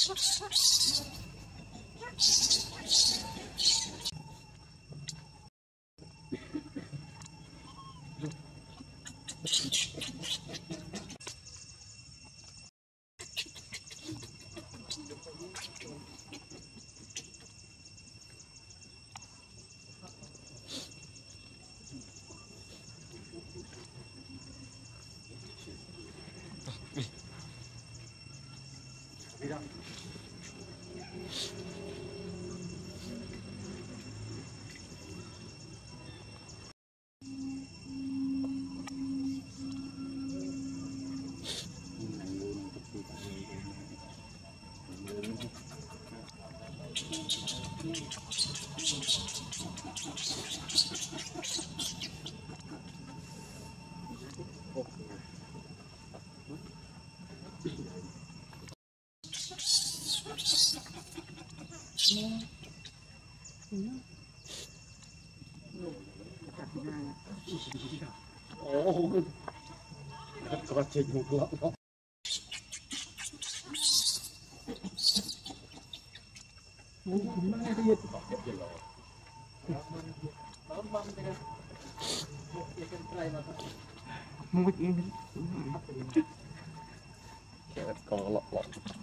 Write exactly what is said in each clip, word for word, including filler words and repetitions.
Oh, có chết một lọ đó. Muốn mang cái gì? Muốn cái gì? Có lọ lọ.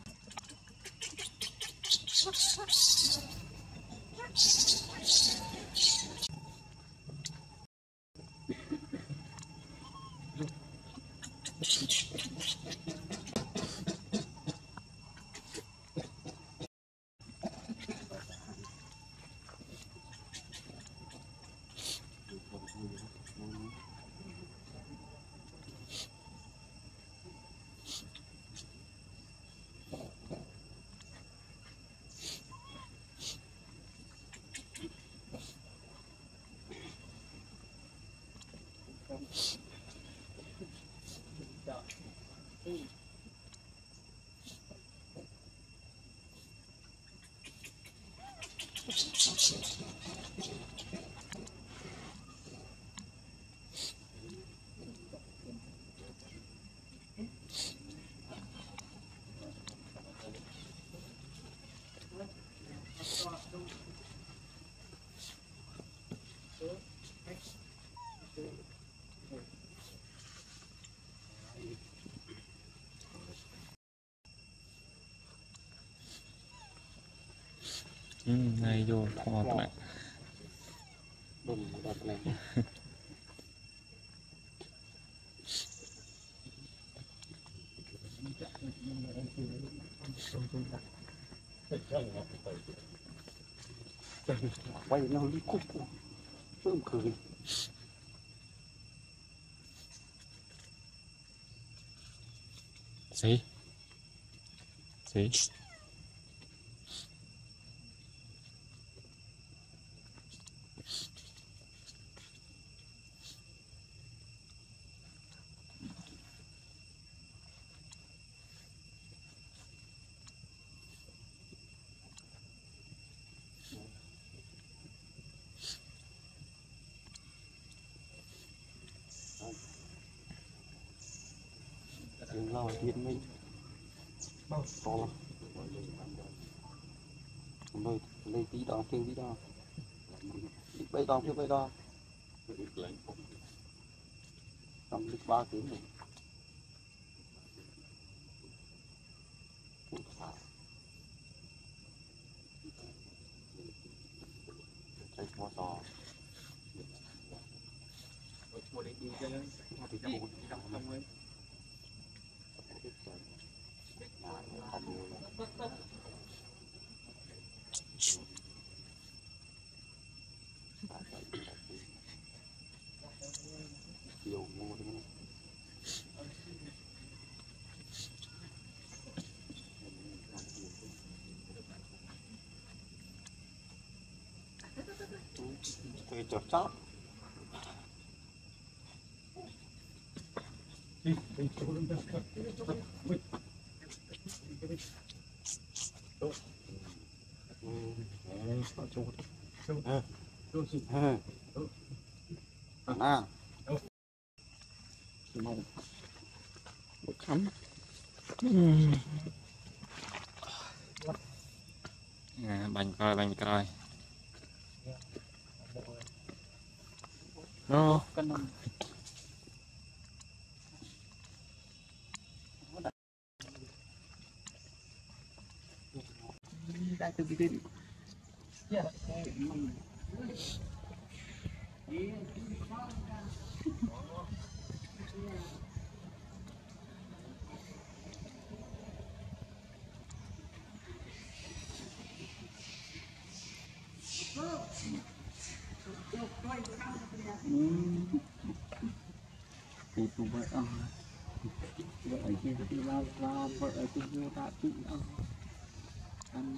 Ừ, này vô thọ các bạn. Đừng đập này. Quay nó đi cúc sớm cười. Sí. Sí. Đừng lo điện mình bao to lắm. Đây đây tí đó thêm tí đó. Bây đo thêm bây đo. Trong lịch ba tiếng này. Chạy mua to. Mua đi đi chơi lên. Mua thì đi không ấy. Nhiều mua đi. Tôi chọc chóc. Đi, đi chỗ lên đây. Đâu? Ừ, sao chỗ? Đâu? À, đâu gì? À, đâu? À, đâu? Mong một khắm. à, bánh coi bánh coi nó cân nông đại từ bên thì tụ vợ ông vợ ở kia thì lao lao vợ ở kia vô ta chị ông ăn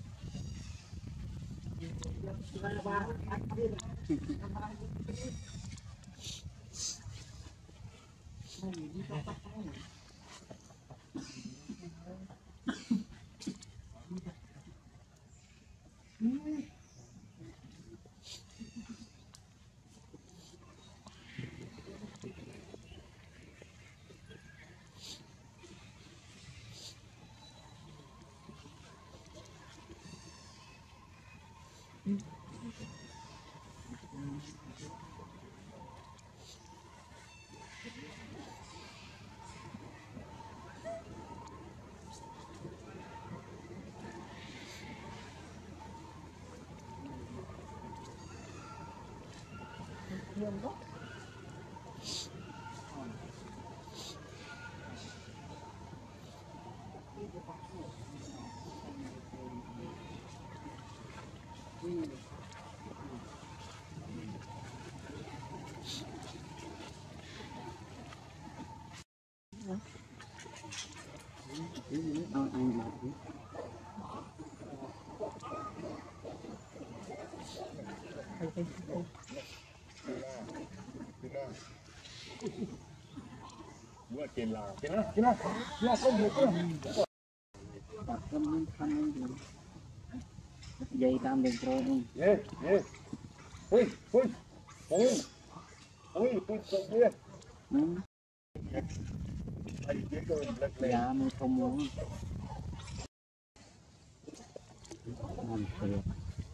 bữa tiền là tiền là tiền là là không được cơ đặt cơm lên khăn lên dây tam đường pro đi ê ê ui ui ui ui ui sụp đi anh biết rồi lật lẹ giá mới không muốn ngon thiệt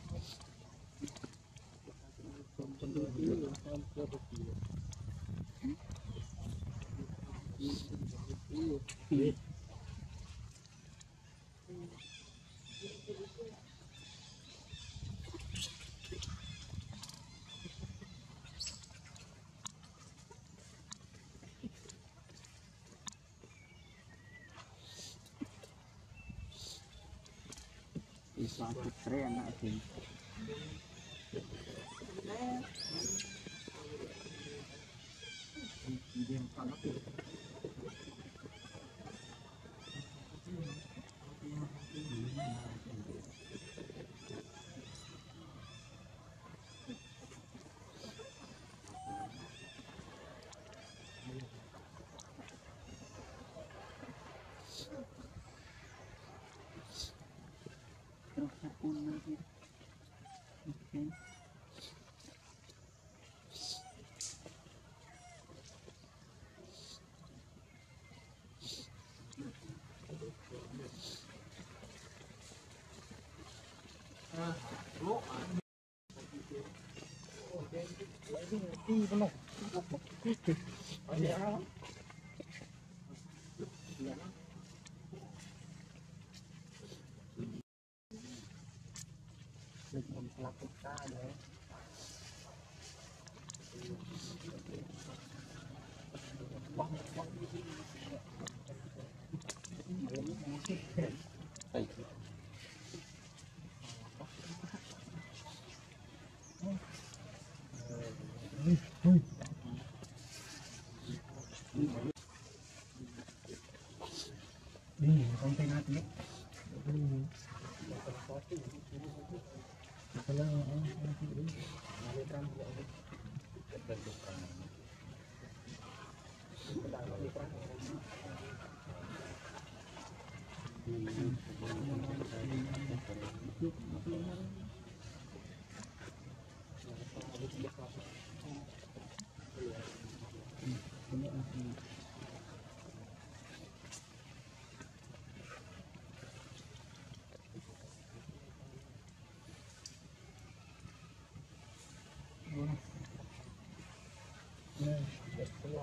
Islam putri anak sih. Terus aku lagi. Oke. Đi, không thấy nát nhé.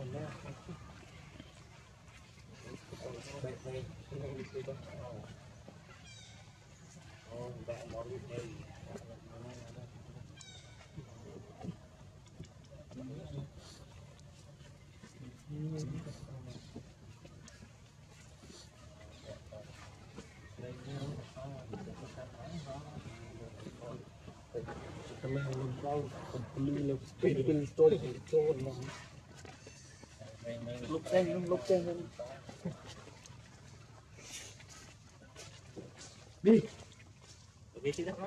Kami ang lumpaw, pagpulilog, pagpulilog, pagpulilog, lupsen, yung lupsen. Đi. Đi chứ đó.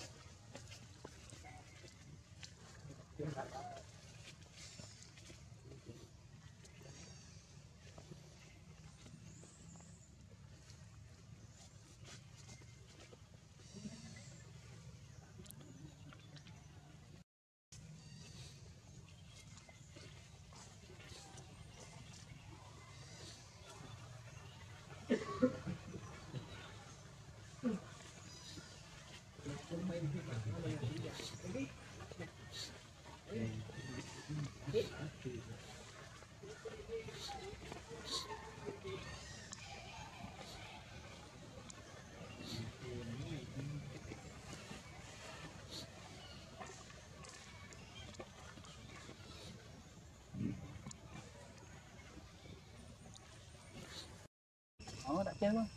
Đó, đã chơi không?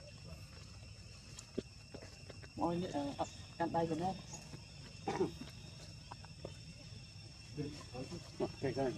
Mọi người ập cắn tay của nó. Okay, go.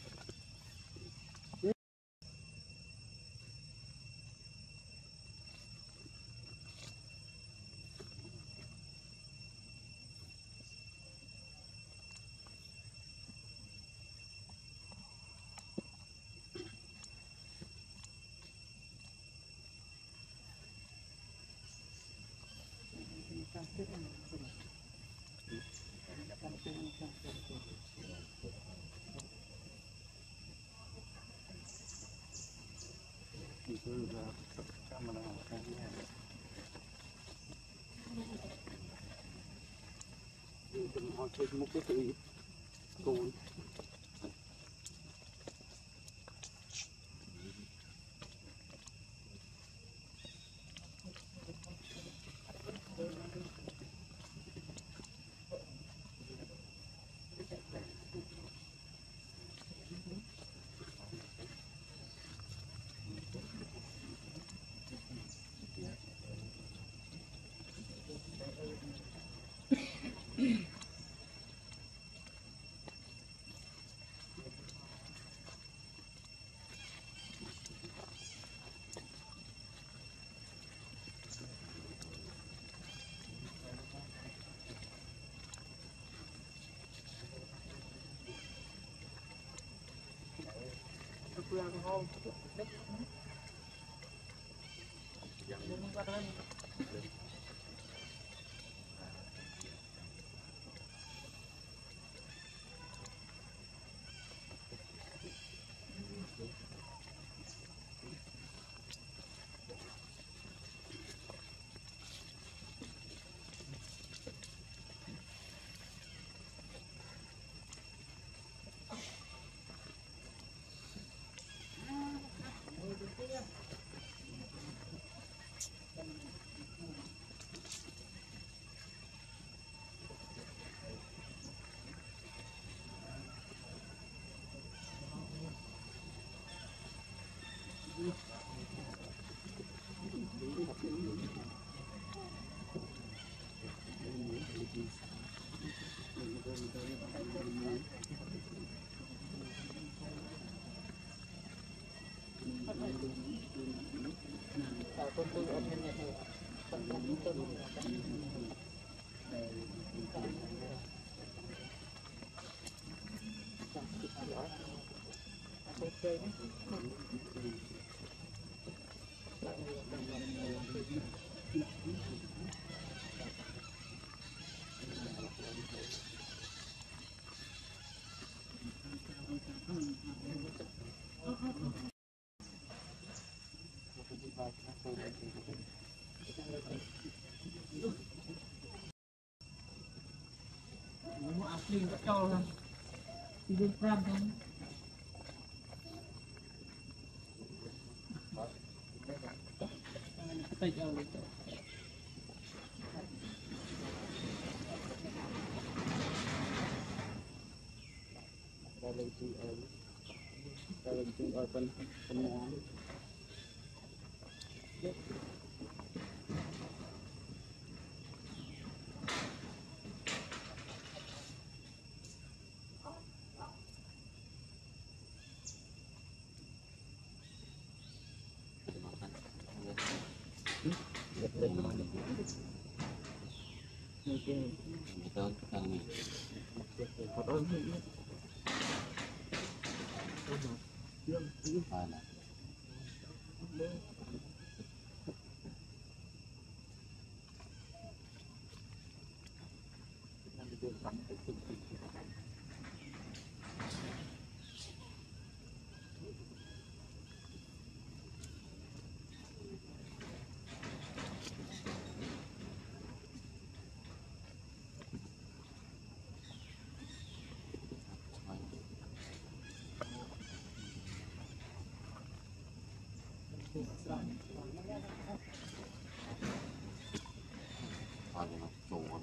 Họ chơi một cái gì cồn Nó áp lên các cho không? Đi bên Pram không? tay ao lên chỗ ra lên chú ở ra lên chú ở bên bên ngoài Betul, kami. Mana? Ada nak cowok.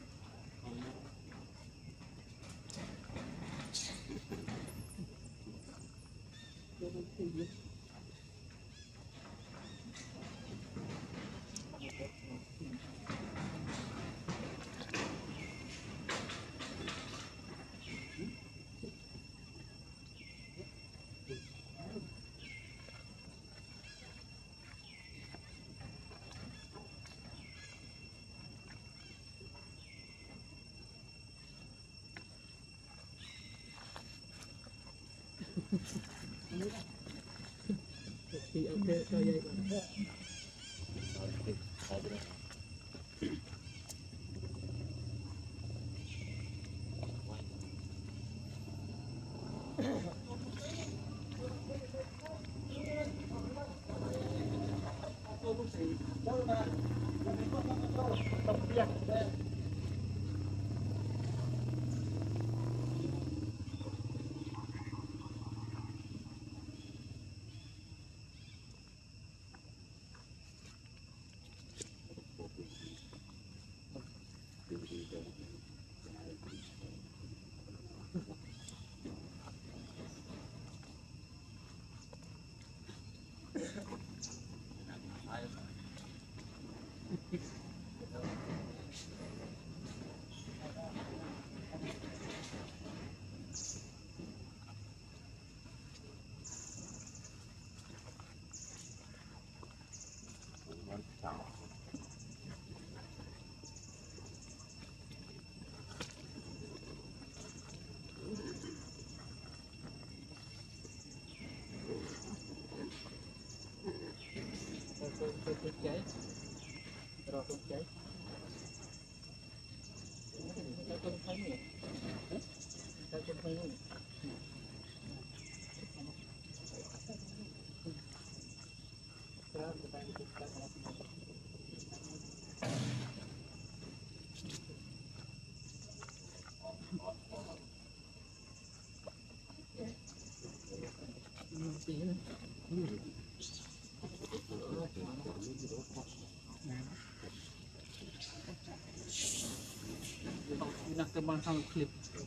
thì ok cho vậy tôi tôi cháy rồi tôi cháy tôi không thấy nữa tôi không thấy nữa nak terbang sama klip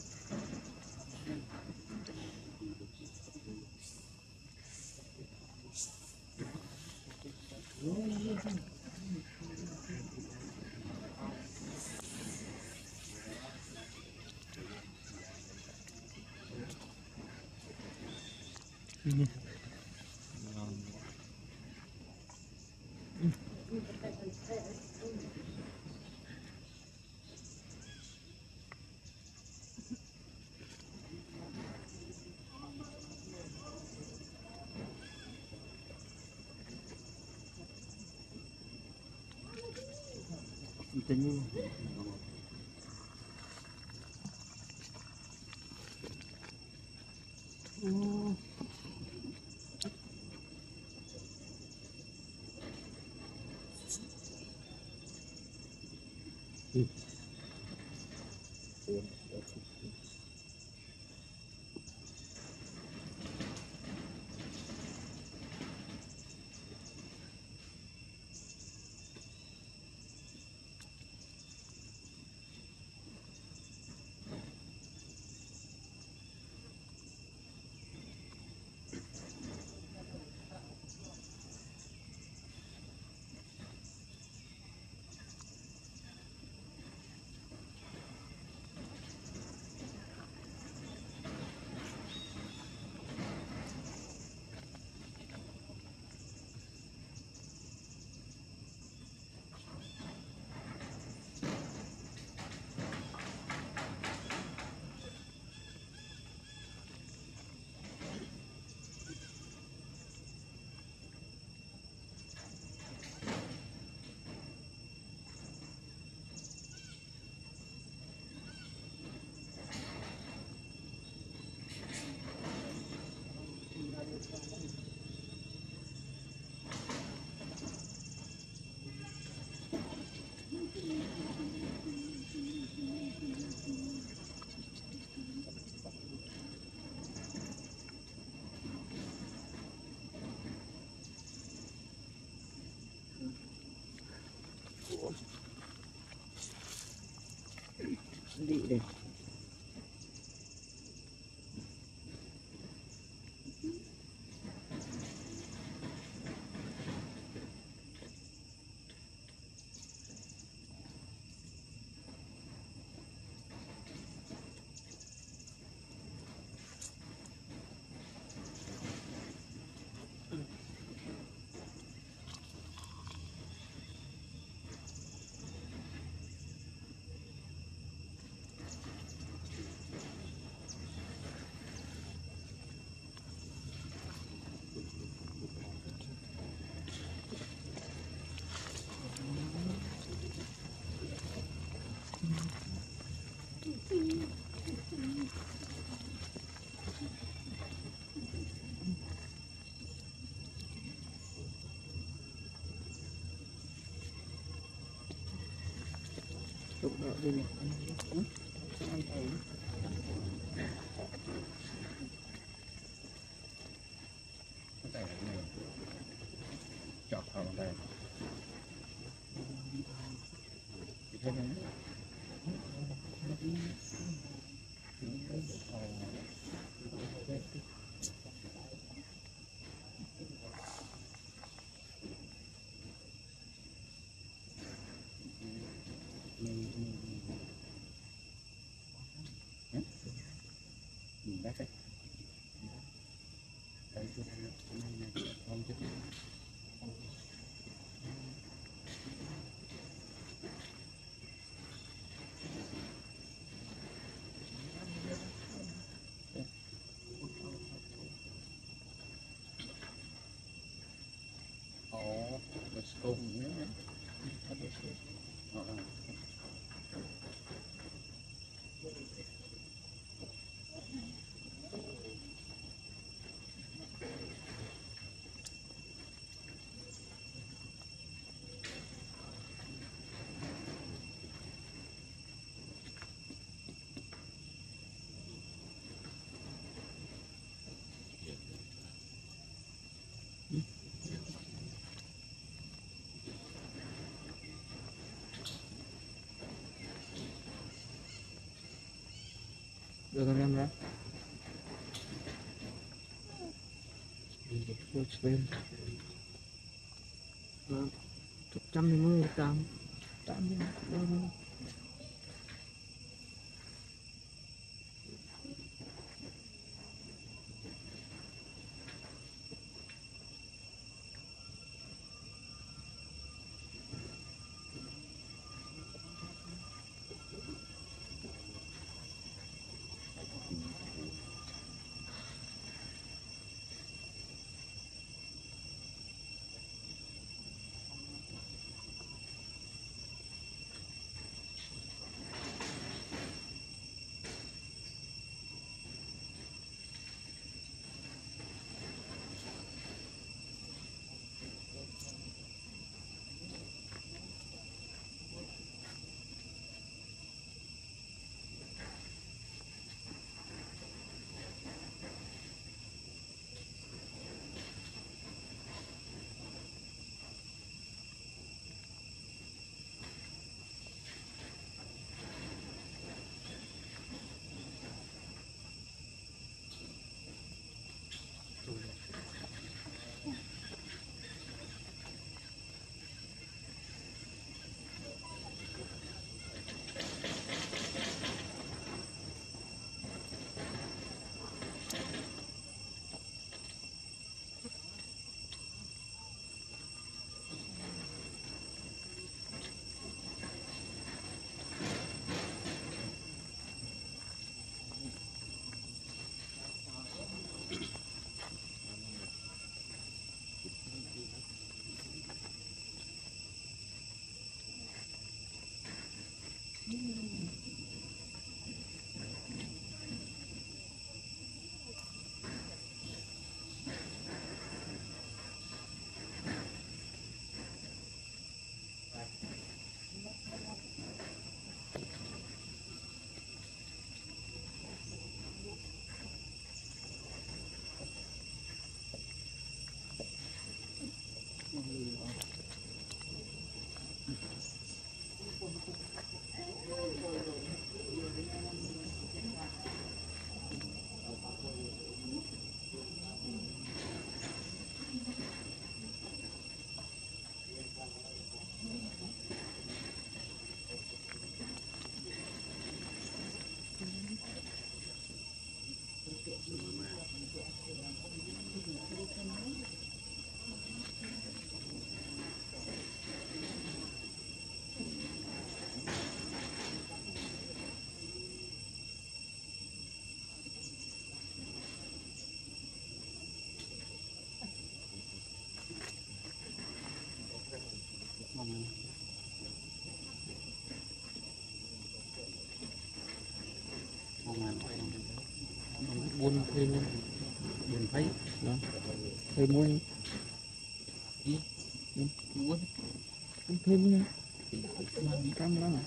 Tanya. Oh. Hmm. đi đây chụp đỡ đi này ăn thấy chọc vào đây thế này đấy đấy không chứ oh let's go nữa được không em đó lên chục trăm thì mới tám tám buồn thêm buồn thấy đó thêm muối đi buồn thêm nha cam lắm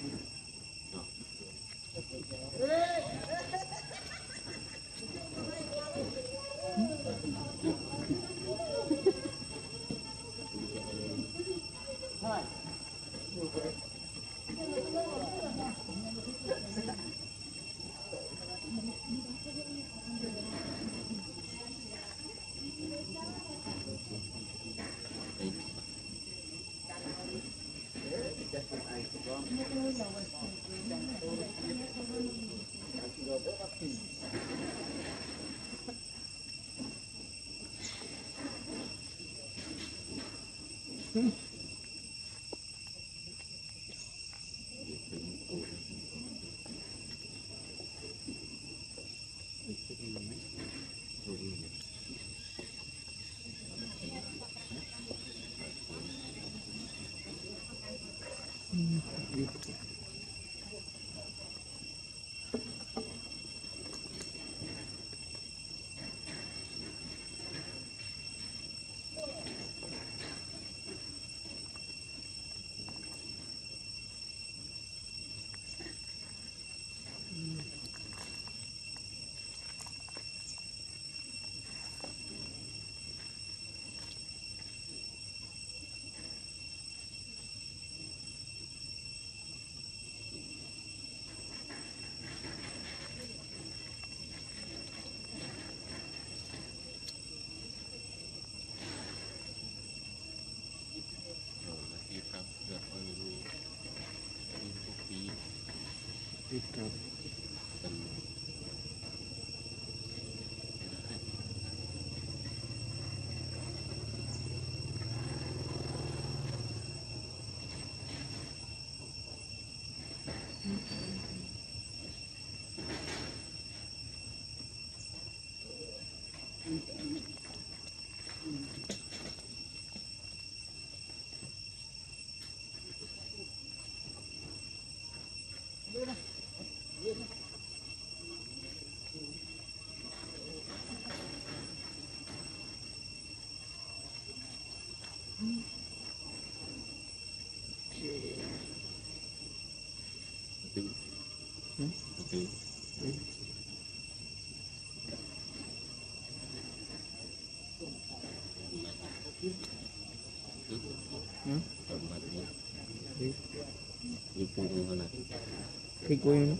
thì quên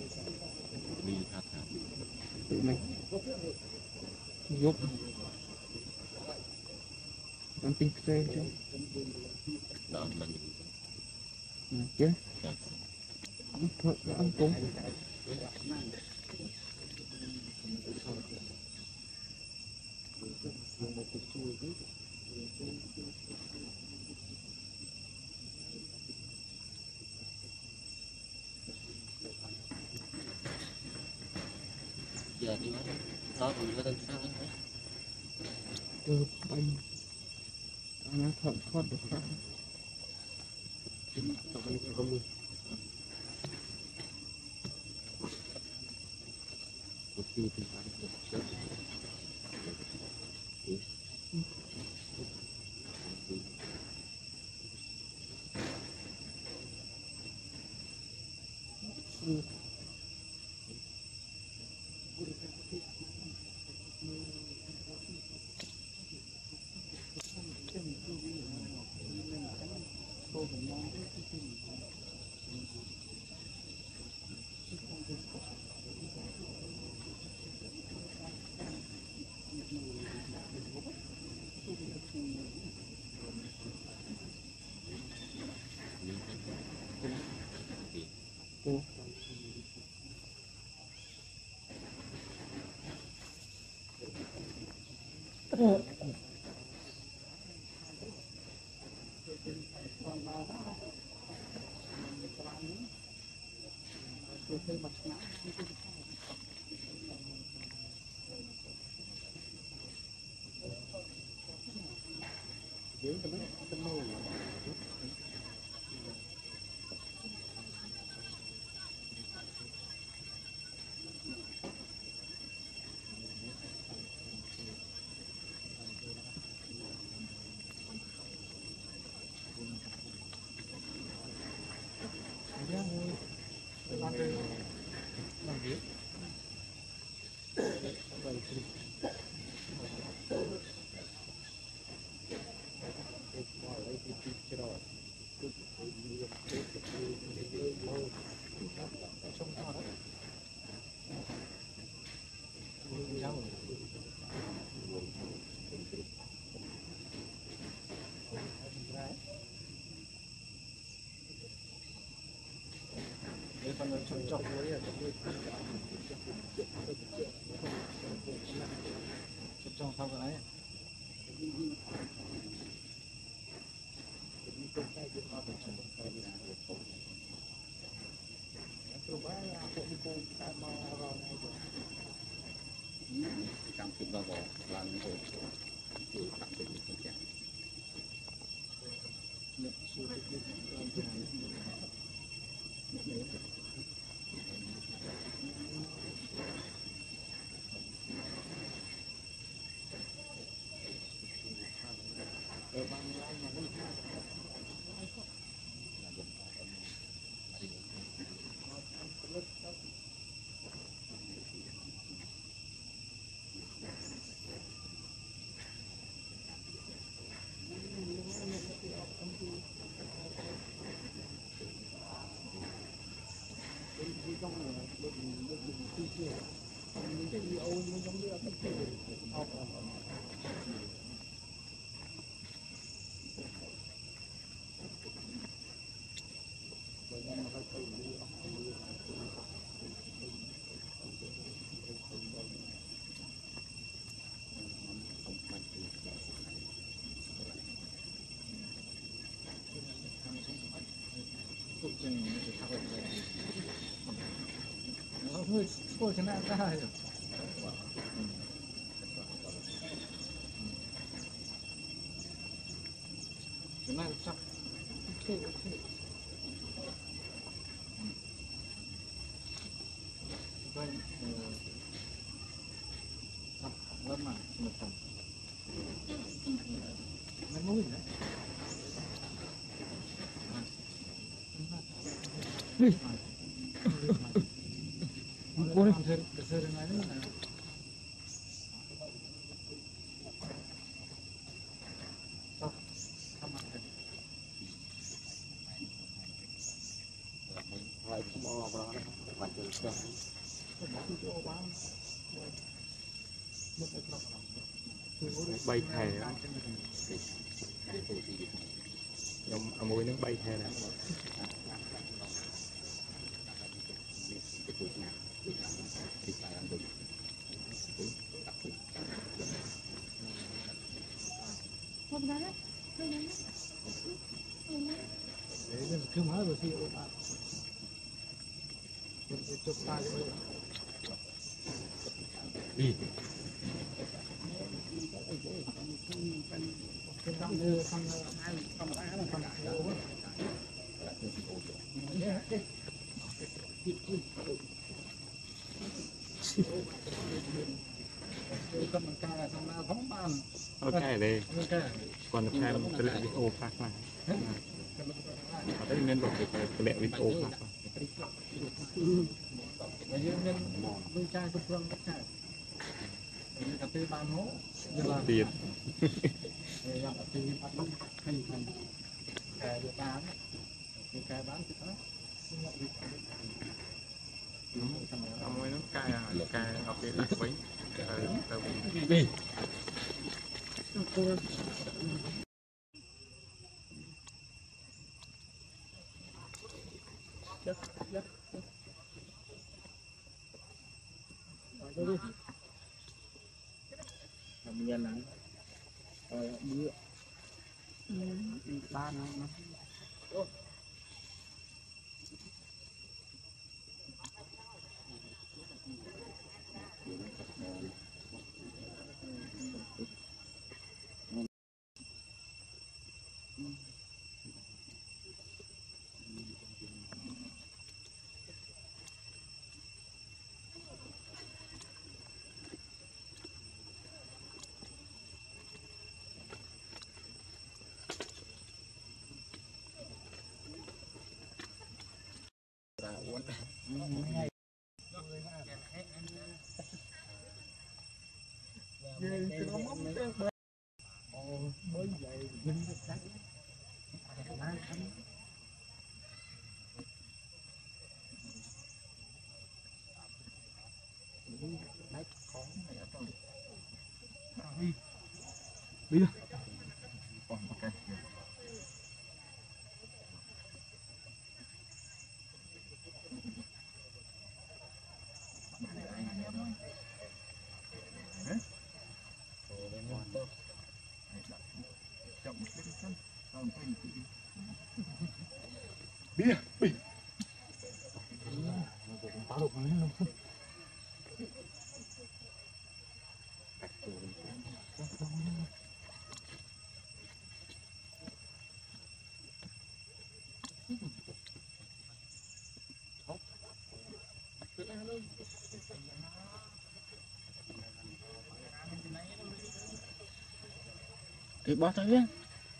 tự mình giúp ăn tinh xe chứ chứ thôi ăn cũng giờ đi mất đó mình có tên sao được bánh nó thận thoát được không trong sau cái này trong khi bao gồm là những cái sự tạm tình của cha hơi sôi cho nó ra rồi cái này chắc ok ok vậy sắp lên mà một phần nó mũi đấy Ôi, cái sơ này nữa này. Sao? Sao mặt này? Rồi cũng bỏ vào đó mặt được chưa? bay thè nhưng ở mũi nó bay thè này Đấy, cứ nói rồi thì ổn ạ. Chụp tay rồi. đi Cái năm đưa thằng hai thằng ba là thằng đại đâu. Cầm ca là thằng nào phóng bàn. ok đây còn được hai cái lệ video khác này ở đây nên đọc được cái lệ video khác Bây giờ nên nuôi trai trong phương tất cả. Bây giờ cái bàn hố giờ là tiền bây giờ thì bắt đầu thành thành cái bán cái cái bán thì đó ông ấy nó cài à cài học cái đặc bánh đi chết chết rồi đi làm gì là rồi bữa ba nó bia bia thì bỏ thôi nhé.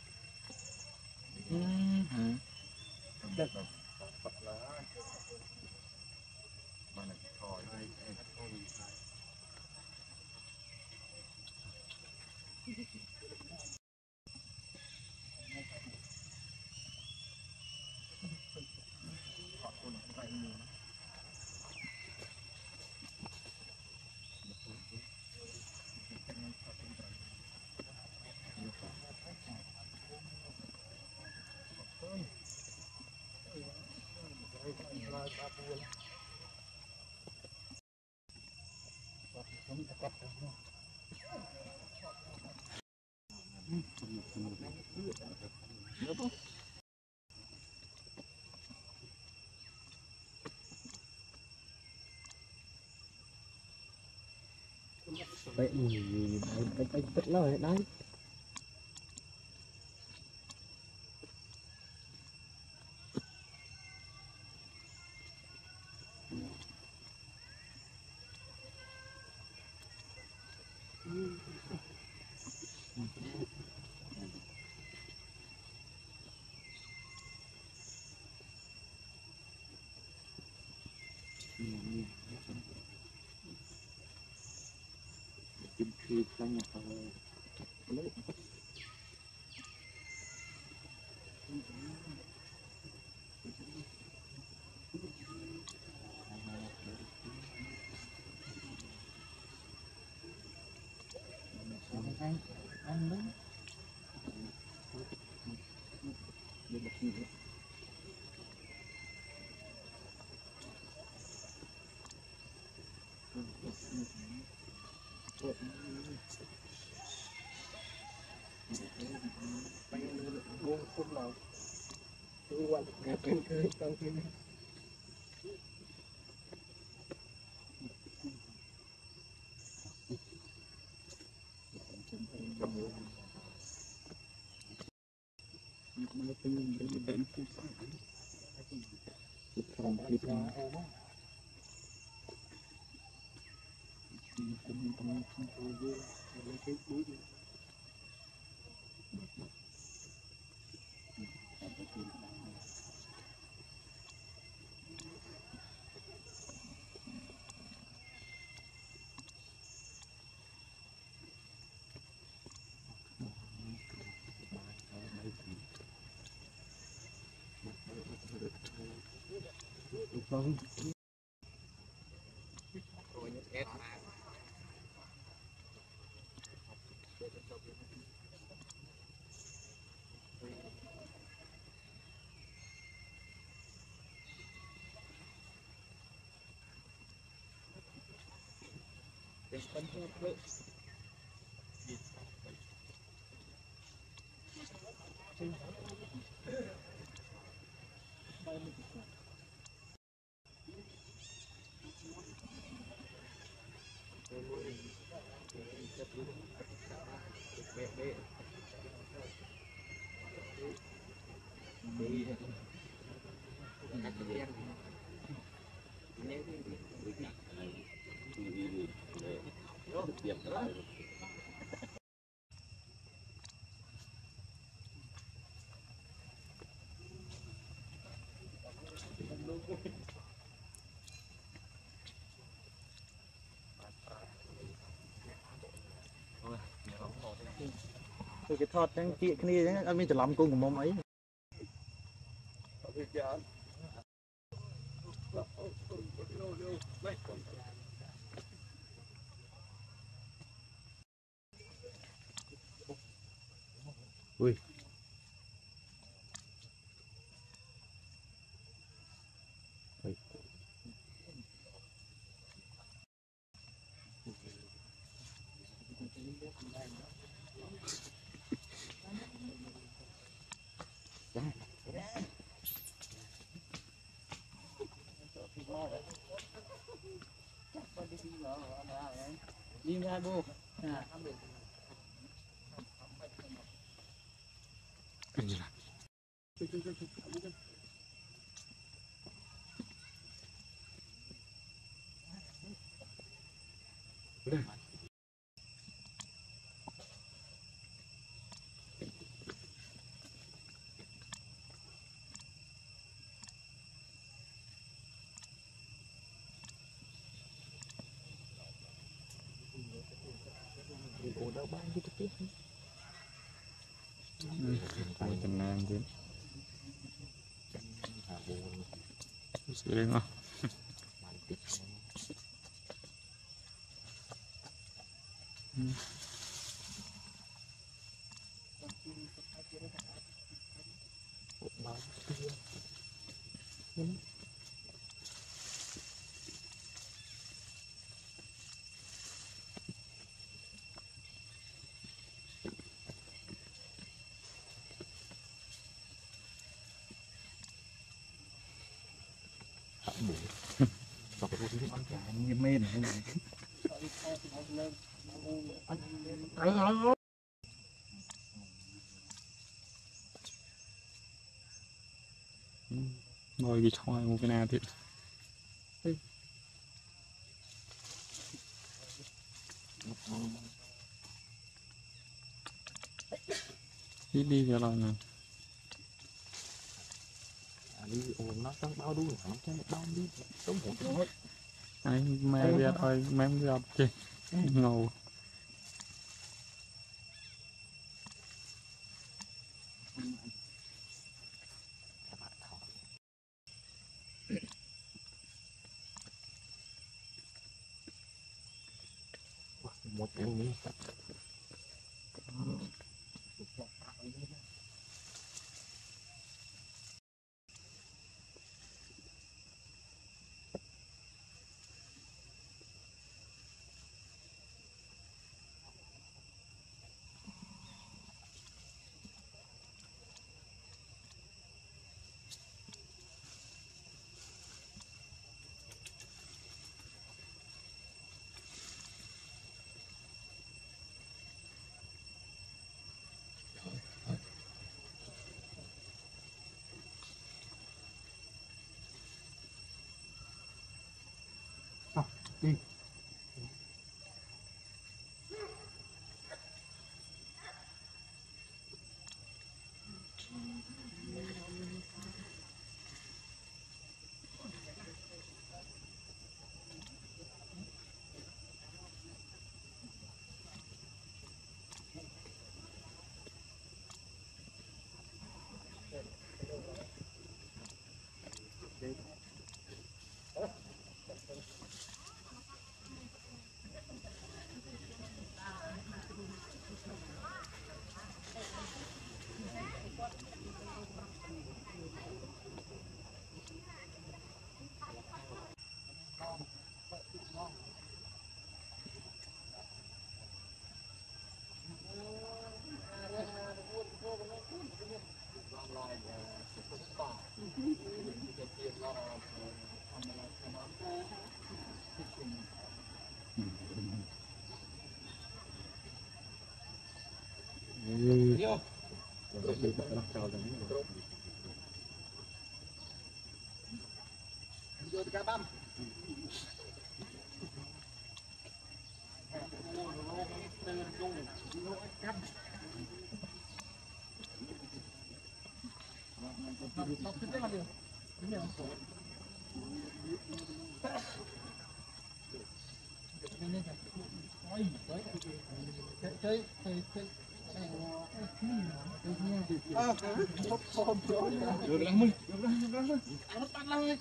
vậy thì anh anh rất lời đấy. Khi xanh là anh anh đúng buông xuống nào cứ quanh cái cái cái cái cái vâng tôi cái thọt chẳng chị cái này chẳng anh mình chỉ làm cùng của mong ấy ui đi ra bô à cái gì là ủa đâu bán cái tiếp phải chân nam chứ sự lên không như mên ngồi cái choi một cái nào thì đi đi cho lo nè đi ôm nó trong bao đuôi nó cho nó bao đi sống một thôi anh mẹ việt thôi mẹ việt chứ ngầu một em đi đi chơi chơi chơi Được lắm mình. Được lắm, được lắm. Nó tắt lắm.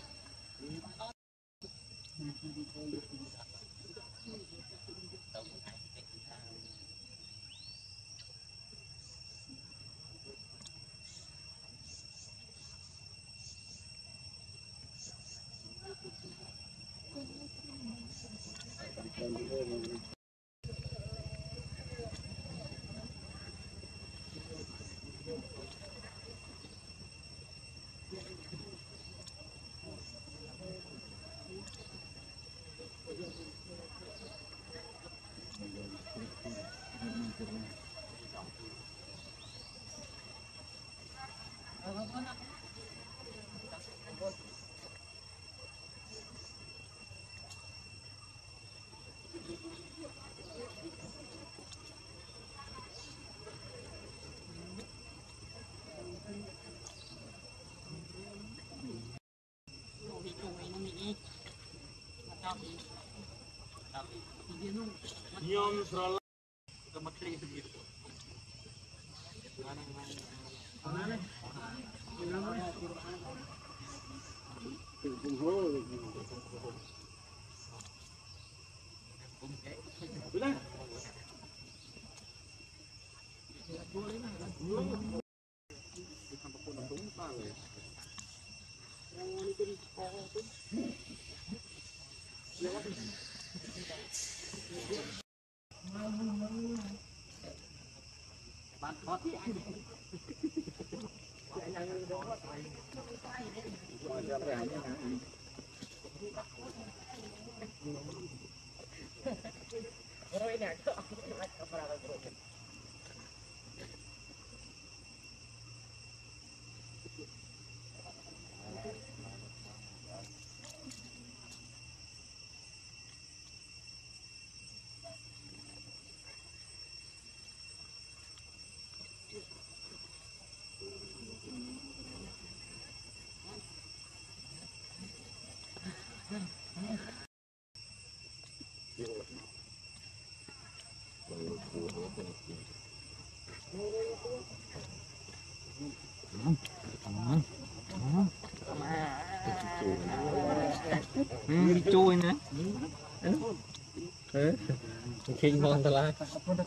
Nyom selalu kemetri begitu. Chui nữa. Khi ngon thật là.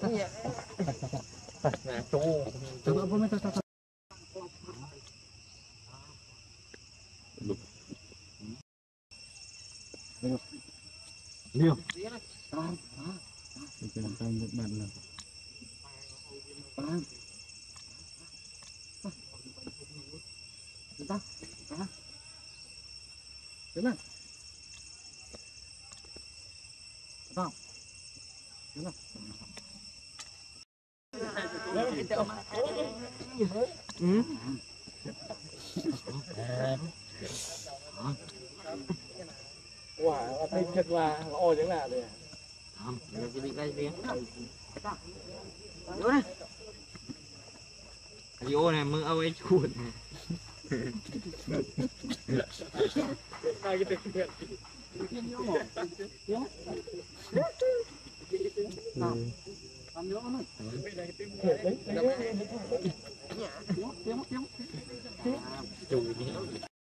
Nè chui. Coba apa minta tata. Liêu. Jangan tahu buat mana. Paham. Entah. Ah. Jalan. Entah. Jalan. Hmm. Wow, thấy thật là ôi chẳng là đây. Không, chỉ bị đây tiếng. Vô này. Vô này mưa âu ấy chuột này. Cái cái chuyện. Làm nữa này. Tiếng tiếng. Chùi đi.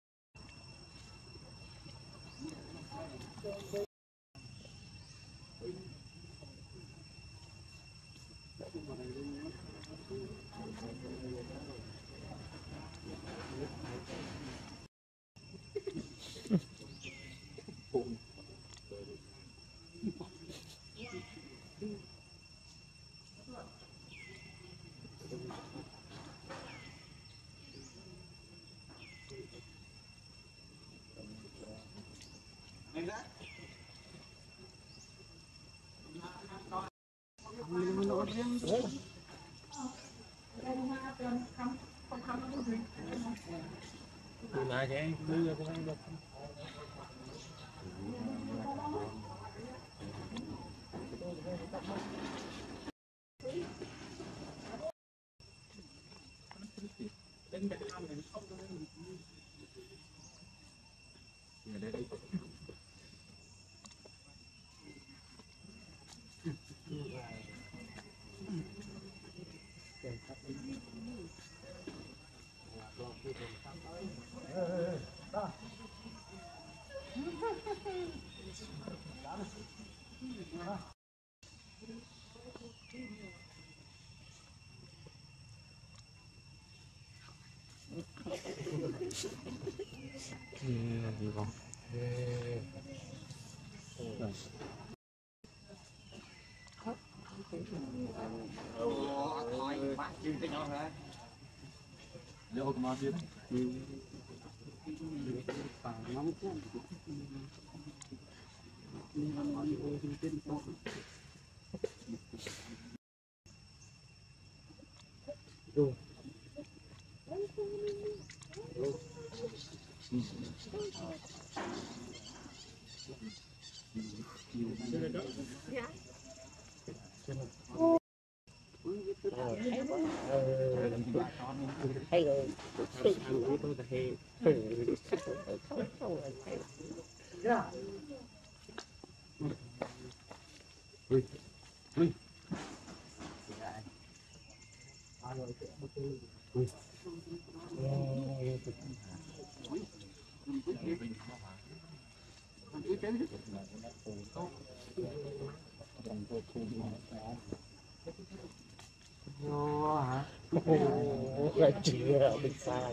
Mà vậy đưa cũng không được. đi vòng Liệu có gì đấy? hay rồi lại chưa bị sai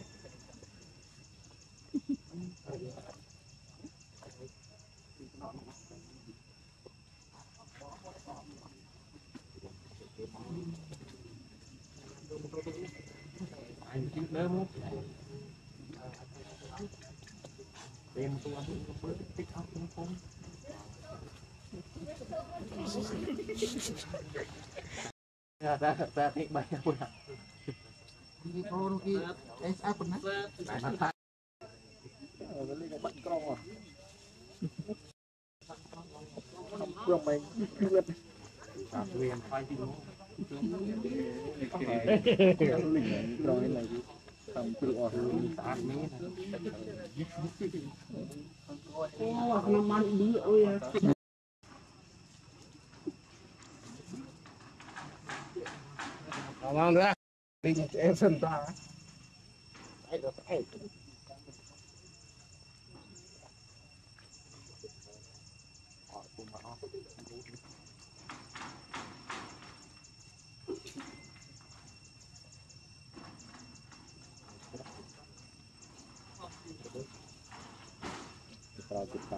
anh chút nữa muốn đem tôi ăn bữa tích học cũng không ra ra ra cái bài của bạn đi con đi em sao con nát bận con à không mày cướp cả quyền phai thì rồi là tầm tự ở tạt mét nó mang đi ơi mang ra đi em sân ta ai được ai Kalau kita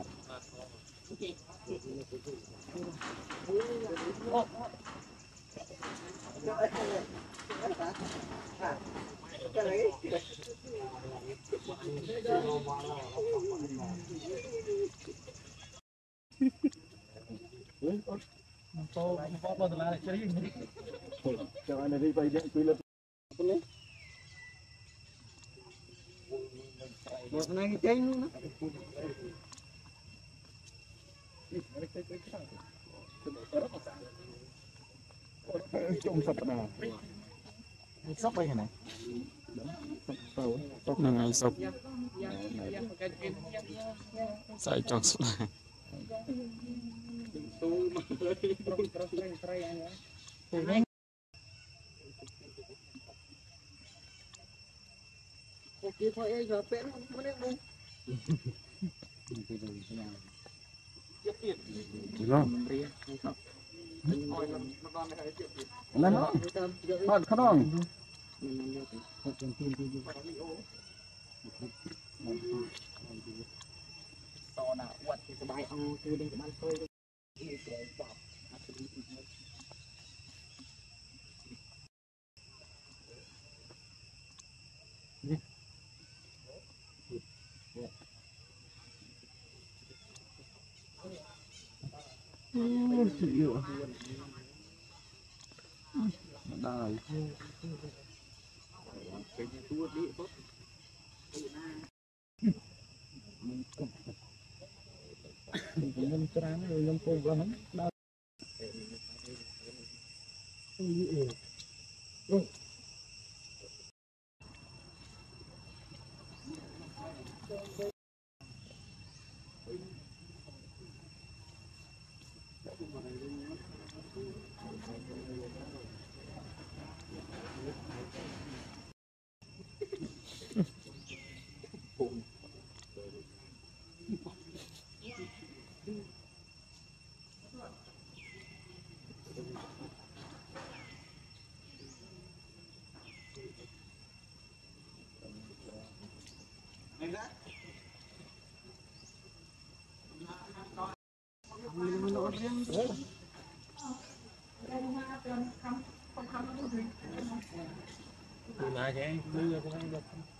jangan ada di bagian kulit. một này cái luôn đó Trong sập nào? Sắp đây này. là ngày sụp sai trong số này kia thôi ấy giờ bé nó đang bu Đúng không? Lên đó. Bắt khá đông. to nào quật thì bài ông chưa đi ban tôi Đây. Nhân trán rồi nhân cô vào đó. là vậy đưa cho anh được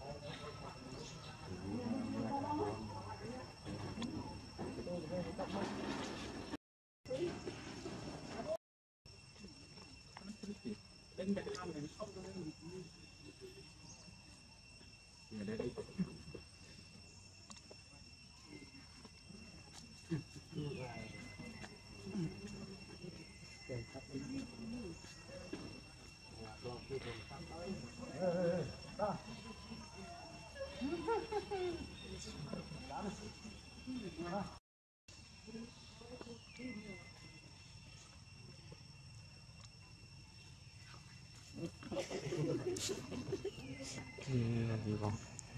gì còn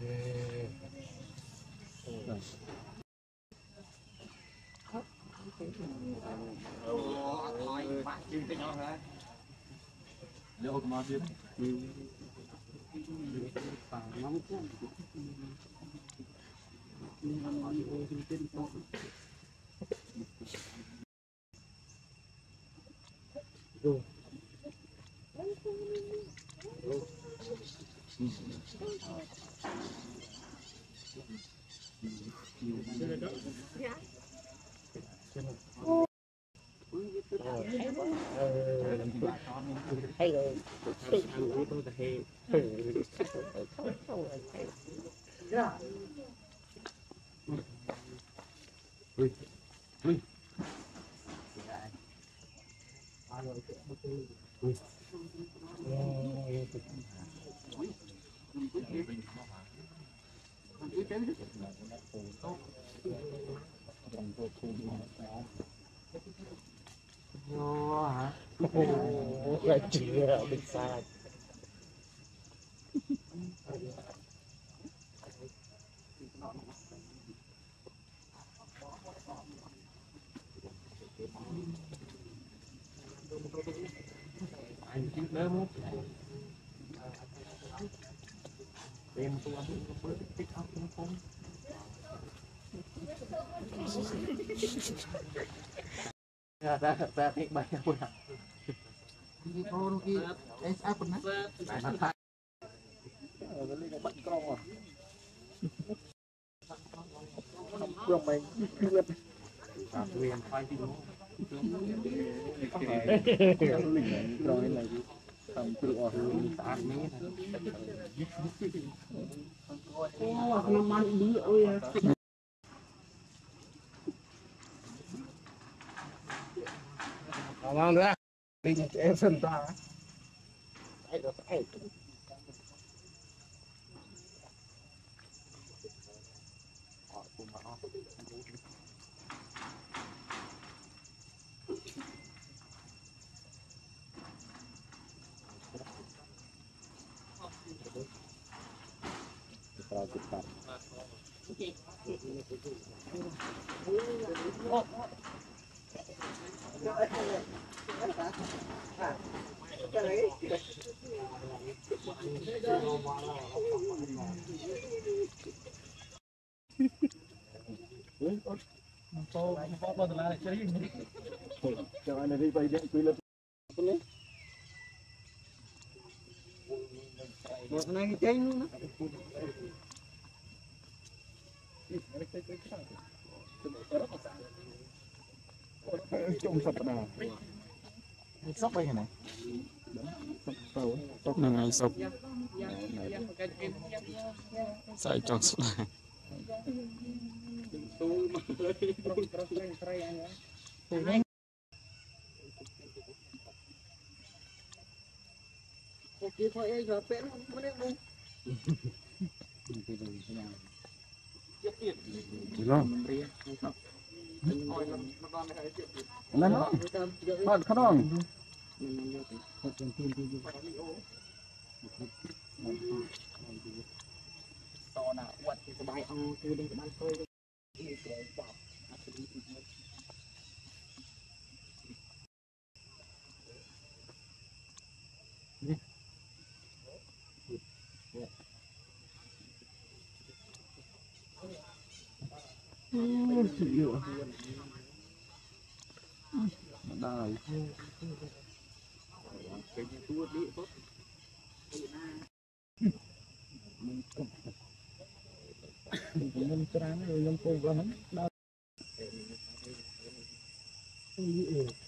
Liệu mà biết phải nóng quá nhưng mà nói ôi thì tên tốt rồi hay rồi Vô hả? Ồ, là chưa bị sai. Anh chứ đỡ mút em tôi ăn bữa tích học nó không ra ra ra cái bài nào nào đi con đi em sao còn nát phải nát phải ở cái này bận con à không mày chưa à tôi em phải đi rồi này tầm tự ở hướng sáng mấy ô nó mang bữa ơi mang ra đi em sân ta ai được ai cepat. Jangan ada bayi dia kuilat. Một này chơi luôn đó. Trông sập nào. Sóc đây này. Sóc sóc là ngày sọc sai trong số này Kia thôi ấy giờ bé nó mới lên luôn. Nó nó nó không đâu. To nào quật thì bài ông từ đây ban tôi. Chịu đời ខ្ញុំច្រើនខ្ញុំពូកហ្នឹងដល់